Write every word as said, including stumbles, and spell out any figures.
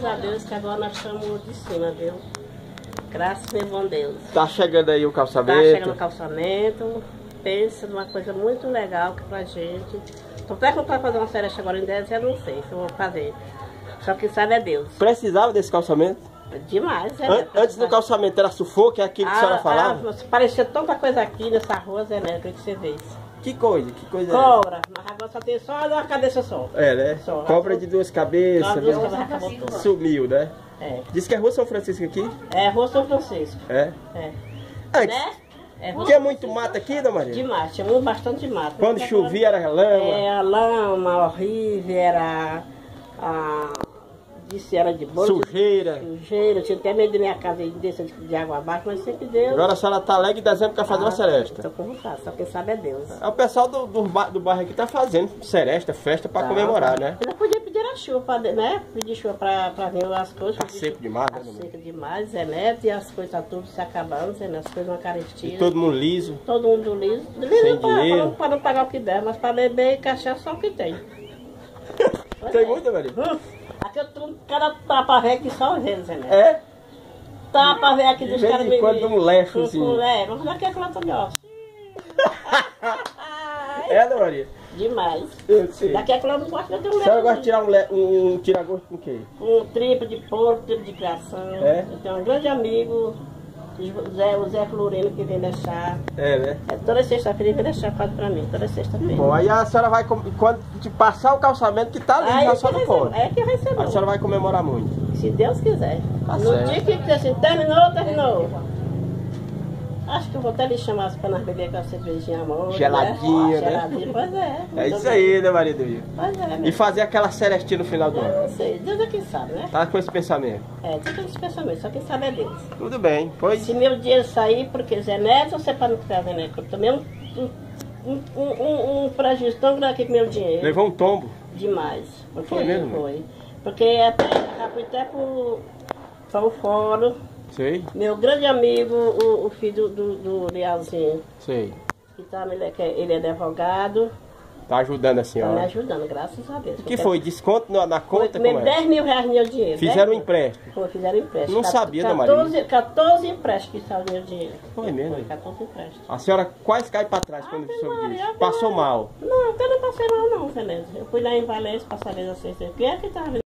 a Deus que agora nós estamos de cima, viu? Graças meu bom Deus. Tá chegando aí o calçamento? Tá chegando o calçamento. Pensa numa coisa muito legal que pra gente. Tô perguntando pra fazer uma seresta agora em dezembro, não sei se eu vou fazer. Só que sabe é Deus. Precisava desse calçamento? Demais, é. An antes do calçamento era sufoco, é aquilo que a senhora falava? Ah, parecia tanta coisa aqui nessa rua, Zé Neto, que você vê isso. Que coisa, que coisa Cobra, mas agora só tem só uma cabeça só. É, né? Só. Cobra de duas cabeças. Só duas cabeças, acabou tudo. Sumiu, né? É. Diz que é Rua São Francisco aqui? É, Rua São Francisco. É? É. Antes. Né? É, Porque é muito mato aqui, Dona Maria? Demais, tinha muito, bastante mato. Quando chovia era lama? É, a lama horrível, era a... Disse era de boi. Sujeira. Sujeira, tinha até medo de minha casa de descer de água abaixo, mas sempre Deus. Agora a senhora tá alegre em dezembro quer fazer Ah, uma seresta. Tô com vontade, só quem sabe é Deus. É, o pessoal do, do, ba do bairro aqui tá fazendo seresta, festa pra Tá, comemorar, tá. né? Eu podia pedir a chuva, pra, né? Pedir chuva pra, pra vir as coisas. Tá seco demais, né, Tá mamãe? seco demais, Zé Neto, e as coisas tudo se acabando, Zé Neto, as coisas uma carestia. E todo mundo liso. Todo mundo liso. Sem Liso pra, dinheiro. pra, não, pra não pagar o que der, mas pra beber e cachaça só o que tem. Tem muita, Maria? Hum, aqui eu tô cada tapa velho aqui só vezes, né? É? Tapa velho aqui dos De vez caras em quando um lefozinho. É, mas daqui é que lá também, ó. É, Dona Maria? Demais. Eu sei. Daqui é que lá não gosta de um A senhora gosta de leite. tirar um, le um, um tira-gosto com o quê? Um tripo de porco, tripo de criação. É? Eu tenho um grande amigo, o Zé, o Zé Florino, que vem deixar. É, né? É, toda sexta-feira ele vem deixar quase pra mim, toda sexta-feira. Bom, aí a senhora vai, com- quando te passar o calçamento que tá ali, Aí já que só não vai pode. ser- É que vai ser A bom. senhora vai comemorar muito. Se Deus quiser. Tá no certo. dia que dizer assim, terminou, terminou. Acho que eu vou até lhe chamar para nós beber com a cervejinha amor. Geladinha, né? Geladinha, pois é. É isso aí, né, Maria do Rio? Pois é, E meu. fazer aquela cerestinha no final do Eu ano. não sei, Deus é quem sabe, né? Tá com esse pensamento. É, tem aqueles pensamentos, só quem sabe é Deus. Tudo bem, pois. Se meu dinheiro sair, porque Zé Neto, ou você para não ficar Zé Neto? Eu tomei um, um, um, um, um prejuízo tão grande aqui com meu dinheiro. Levou um tombo. Demais. Porque Foi mesmo? Foi. Porque até, já fui até pro, para o fórum. Sei, Meu grande amigo, o, o filho do, do Lealzinho, sei. que tá, ele, é, que é- ele é advogado, Tá ajudando a tá me senhora. ajudando, graças a Deus. O que foi? Desconto na, na Foi conta? Como é? dez mil reais no meu dinheiro. Fizeram um dez mil. empréstimo. Foi, fizeram empréstimo. Não Quat- sabia, Dona Maria. quatorze, quatorze empréstimos que saiu do meu dinheiro. Foi mesmo? Foi, quatorze empréstimos. A senhora quase cai pra trás quando Ave soube Maria, disso. Ave Passou Maria. mal. Não, eu não passei mal não, Fernando. Eu fui lá em Valência, passar a vez a sexta. Quem é que tava